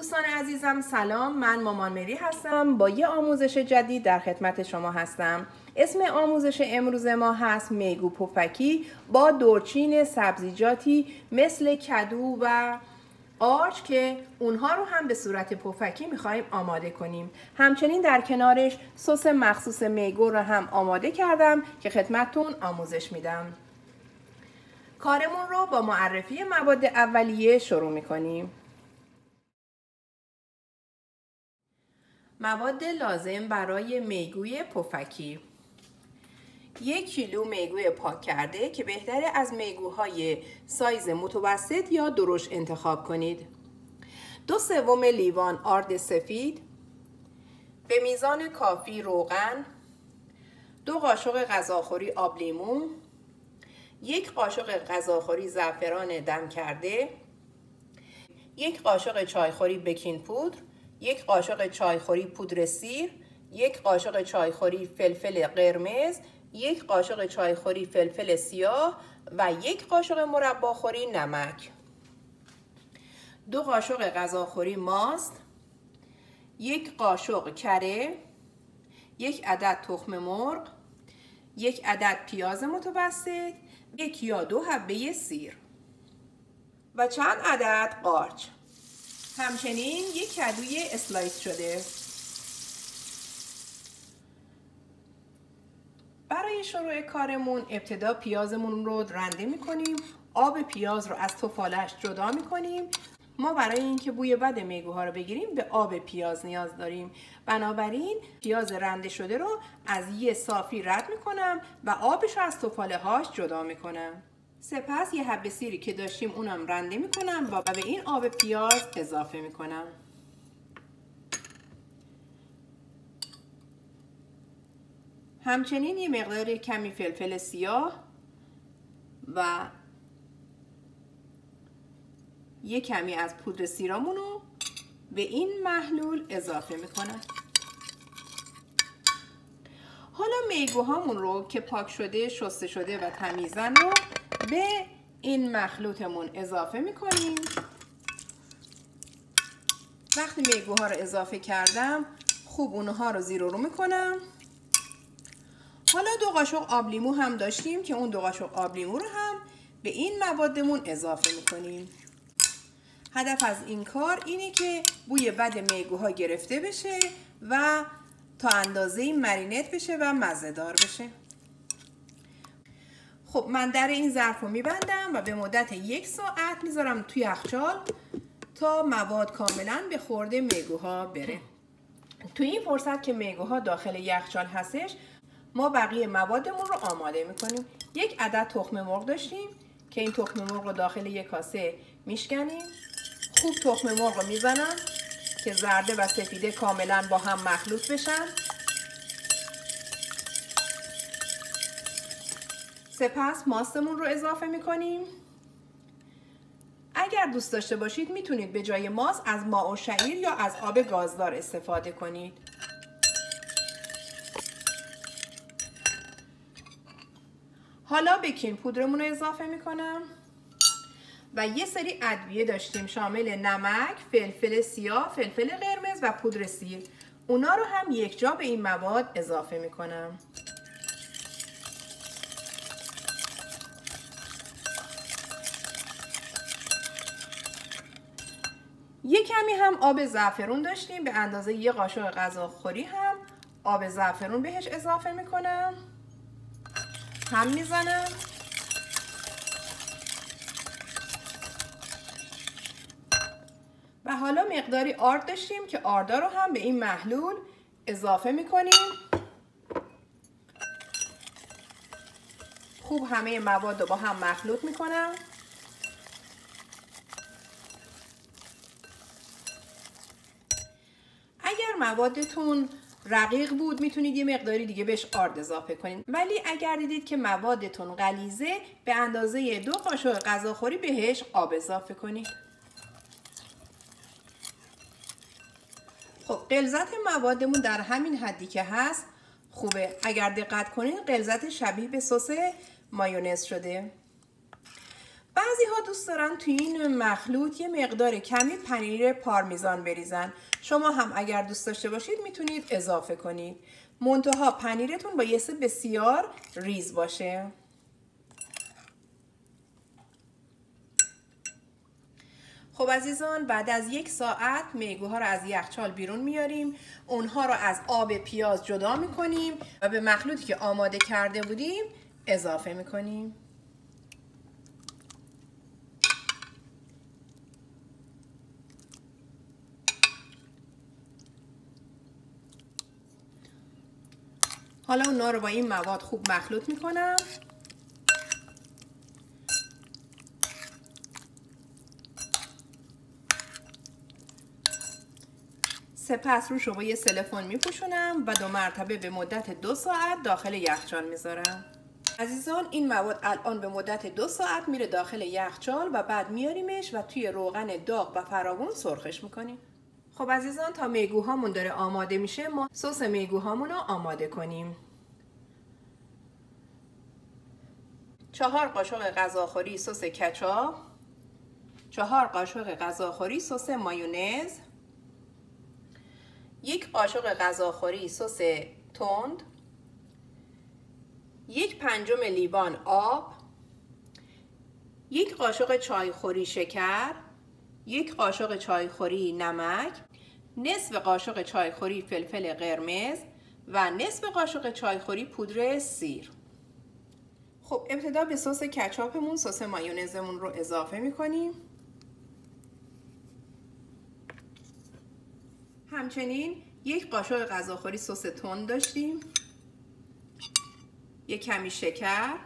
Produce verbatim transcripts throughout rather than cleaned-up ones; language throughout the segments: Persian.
دوستان عزیزم سلام، من مامان مری هستم. با یه آموزش جدید در خدمت شما هستم. اسم آموزش امروز ما هست میگو پفکی با دورچین سبزیجاتی مثل کدو و آرچ که اونها رو هم به صورت پفکی میخوایم آماده کنیم. همچنین در کنارش سس مخصوص میگو رو هم آماده کردم که خدمتتون آموزش میدم. کارمون رو با معرفی مواد اولیه شروع میکنیم. مواد لازم برای میگوی پفکی: یک کیلو میگوی پاک کرده که بهتره از میگوهای سایز متوسط یا درشت انتخاب کنید. دو سوم لیوان آرد سفید، به میزان کافی روغن، دو قاشق غذاخوری آب لیمو، یک قاشق غذاخوری زعفران دم کرده، یک قاشق چایخوری بیکینگ پودر، یک قاشق چایخوری پودر سیر، یک قاشق چایخوری فلفل قرمز، یک قاشق چایخوری فلفل سیاه و یک قاشق مرباخوری نمک، دو قاشق غذاخوری ماست، یک قاشق کره، یک عدد تخم مرغ، یک عدد پیاز متوسط، یک یا دو حبه سیر و چند عدد قارچ. همچنین یک کدوی اسلایس شده. برای شروع کارمون ابتدا پیازمون رو رنده میکنیم. آب پیاز رو از تفالش جدا میکنیم. ما برای اینکه بوی بد میگوها رو بگیریم به آب پیاز نیاز داریم. بنابراین پیاز رنده شده رو از یه صافی رد میکنم و آبش رو از تفاله هاش جدا میکنم. سپس یه حبه سیری که داشتیم اونم رنده میکنم و به این آب پیاز اضافه میکنم. همچنین یه مقدار کمی فلفل سیاه و یه کمی از پودر سیرامون رو به این محلول اضافه میکنم. حالا میگوهامون رو که پاک شده، شسته شده و تمیزن رو به این مخلوطمون اضافه میکنیم. وقتی میگوها رو اضافه کردم خوب اونها رو زیر و رو میکنم. حالا دو قاشق آب لیمو هم داشتیم که اون دو قاشق آب لیمو رو هم به این موادمون اضافه میکنیم. هدف از این کار اینه که بوی بد میگوها گرفته بشه و تا اندازه‌ای مرینت بشه و مزه دار بشه. خب من در این ظرف رو میبندم و به مدت یک ساعت میذارم توی یخچال تا مواد کاملا به خورد میگوها بره. توی این فرصت که میگوها داخل یخچال هستش ما بقیه موادمون رو آماده میکنیم. یک عدد تخم مرغ داشتیم که این تخم مرغ رو داخل یک کاسه میشکنیم. خوب تخم مرغ رو میزنم که زرده و سفیده کاملا با هم مخلوط بشن. سپس ماستمون رو اضافه میکنیم. اگر دوست داشته باشید میتونید به جای ماست از ماء و شعیر یا از آب گازدار استفاده کنید. حالا بیکینگ پودرمون رو اضافه میکنم و یه سری ادویه داشتیم شامل نمک، فلفل سیاه، فلفل قرمز و پودر سیر. اونا رو هم یک جا به این مواد اضافه میکنم. یک کمی هم آب زعفرون داشتیم به اندازه یک قاشق غذاخوری هم آب زعفرون بهش اضافه میکنم. هم میزنم. و حالا مقداری آرد داشتیم که آردا رو هم به این محلول اضافه میکنیم. خوب همه مواد رو با هم مخلوط میکنم. اگر موادتون رقیق بود میتونید یه مقداری دیگه بهش آرد اضافه کنید، ولی اگر دیدید که موادتون غلیظه به اندازه دو قاشق غذاخوری بهش آب اضافه کنید. خب غلظت موادمون در همین حدی که هست خوبه. اگر دقت کنید غلظت شبیه به سس مایونز شده. بعضی ها دوست دارن توی این مخلوط یه مقدار کمی پنیر پارمیزان بریزن. شما هم اگر دوست داشته باشید میتونید اضافه کنید. منتها پنیرتون بایستی بسیار ریز باشه. خب عزیزان، بعد از یک ساعت میگوها رو از یخچال بیرون میاریم. اونها رو از آب پیاز جدا میکنیم و به مخلوطی که آماده کرده بودیم اضافه میکنیم. حالا اونا رو با این مواد خوب مخلوط میکنم. سپس روش رو با یه سلفون میپوشونم و دو مرتبه به مدت دو ساعت داخل یخچال میذارم. عزیزان، این مواد الان به مدت دو ساعت میره داخل یخچال و بعد میاریمش و توی روغن داغ و فراوون سرخش میکنیم. خب عزیزان، تا میگوهامون داره آماده میشه ما سس میگوهامون رو آماده کنیم. چهار قاشق غذاخوری سس کچاپ، چهار قاشق غذاخوری سس مایونز، یک قاشق غذاخوری سس تند، یک پنجم لیوان آب، یک قاشق چایخوری شکر، یک قاشق چایخوری نمک، نصف قاشق چایخوری فلفل قرمز و نصف قاشق چایخوری پودر سیر. خب ابتدا به سس کچاپمون سس مایونزمون رو اضافه میکنیم. همچنین یک قاشق غذاخوری سس تند داشتیم، یک کمی شکر،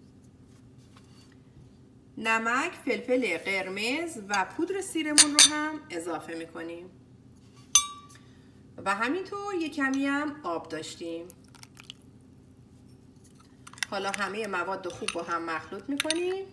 نمک، فلفل قرمز و پودر سیرمون رو هم اضافه میکنیم و همینطور یک کمی هم آب داشتیم. حالا همه مواد رو خوب با هم مخلوط میکنیم.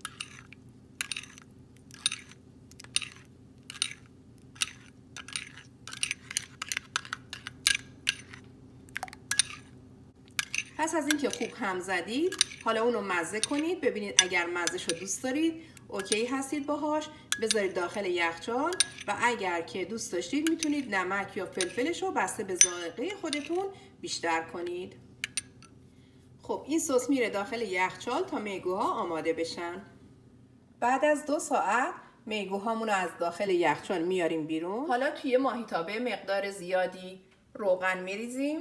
پس از اینکه خوب هم زدید، حالا اون رو مزه کنید. ببینید اگر مزه‌شو دوست دارید اوکی هستید باهاش، بذارید داخل یخچال و اگر که دوست داشتید میتونید نمک یا فلفلش رو بسته به ذائقه خودتون بیشتر کنید. خب این سس میره داخل یخچال تا میگوها آماده بشن. بعد از دو ساعت میگوهامون رو از داخل یخچال میاریم بیرون. حالا توی ماهیتابه مقدار زیادی روغن میریزیم.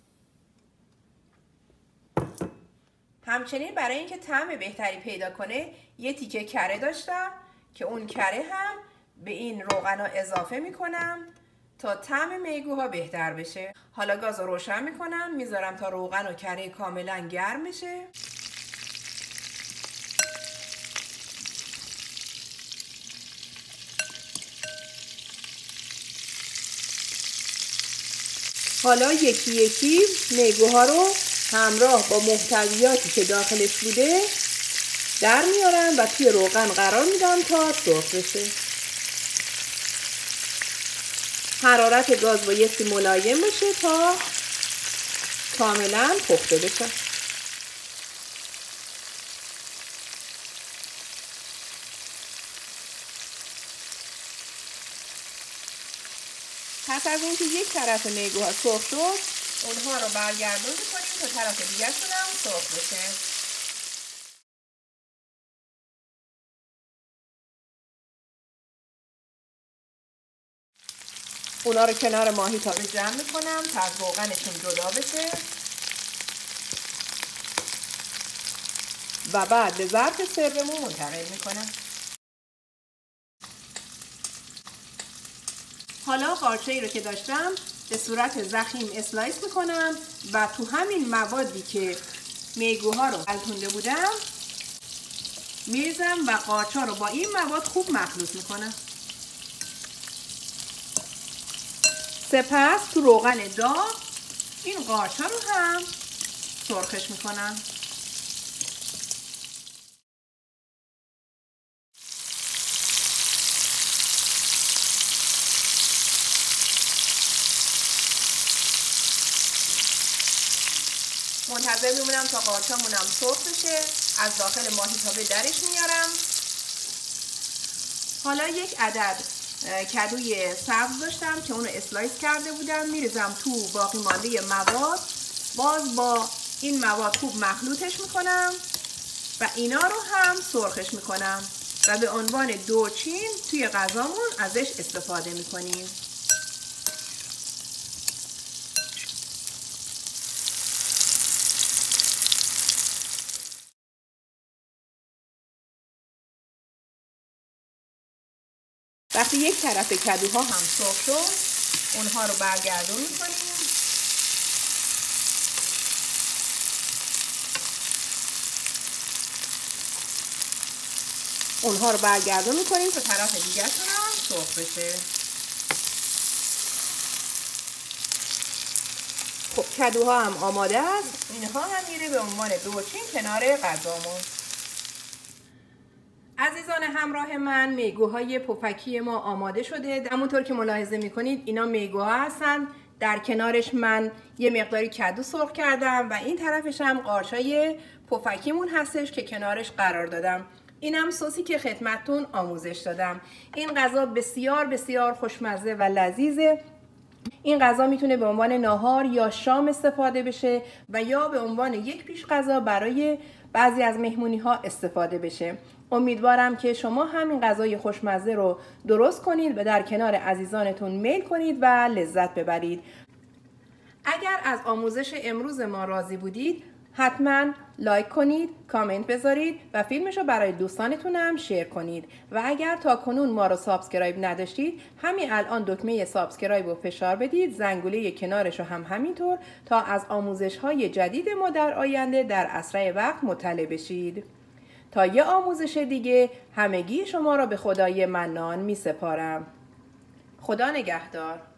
همچنین برای اینکه طعم بهتری پیدا کنه یه تیکه کره داشتم که اون کره هم به این روغن ها اضافه میکنم تا طعم میگوها بهتر بشه. حالا گاز رو روشن میکنم، میذارم تا روغن و کره کاملا گرم بشه. حالا یکی یکی میگوها رو همراه با محتویاتی که داخلش بوده در میارم و توی روغن قرار میدم تا سرخ بشه. حرارت گاز بایستی ملایم باشه تا کاملا پخته بشه. پس از اینکه یک طرف میگوها سرخ شد، اونها رو برگردون کنیم تا طرف دیگه شون هم سرخ بشه. اونا رو کنار ماهیتابه جمع میکنم تا از روغنشون جدا بشه و بعد به ظرف سربمون منتقل میکنم. حالا قارچه‌ای رو که داشتم به صورت ضخیم اسلایس میکنم و تو همین موادی که میگوها رو غلطونده بودم میریزم و قارچه رو با این مواد خوب مخلوط میکنم. سپس تو روغن داغ این قارچه رو هم سرخش میکنم. منتظر میمونم تا قارچه‌مونم سرخ بشه. از داخل ماهیتابه درش میارم حالا یک عدد کدوی سبز داشتم که اونو اسلایس کرده بودم، میریزم تو باقی مانده مواد. باز با این مواد خوب مخلوطش میکنم و اینا رو هم سرخش میکنم و به عنوان دورچین توی غذامون ازش استفاده میکنیم. وقتی یک طرف کدوها هم سرخ شد، اونها رو برگردون میکنیم. اونها رو برگردون میکنیم تا طرف دیگه هم سرخ بشه. خب کدوها هم آماده است. اینها هم میره به عنوان دورچین کنار غذامون. عزیزان همراه من، میگوهای پفکی ما آماده شده. همونطور که ملاحظه میکنید اینا میگوها هستن. در کنارش من یه مقداری کدو سرخ کردم و این طرفش هم قارچای پفکیمون هستش که کنارش قرار دادم. اینم سوسی که خدمتتون آموزش دادم. این غذا بسیار بسیار خوشمزه و لذیذه. این غذا میتونه به عنوان ناهار یا شام استفاده بشه و یا به عنوان یک پیش غذا برای بعضی از مهمونی ها استفاده بشه. امیدوارم که شما همین غذای خوشمزه رو درست کنید و در کنار عزیزانتون میل کنید و لذت ببرید. اگر از آموزش امروز ما راضی بودید، حتما لایک کنید، کامنت بذارید و فیلمش رو برای دوستانتون هم شیر کنید. و اگر تا کنون ما رو سابسکرایب نداشتید، همین الان دکمه سابسکرایب رو فشار بدید، زنگوله کنارش رو هم همینطور، تا از آموزش های جدید ما در آینده در اسرع وقت مطلع بشید. تا یه آموزش دیگه، همگی شما را به خدای منان می سپارم. خدا نگهدار.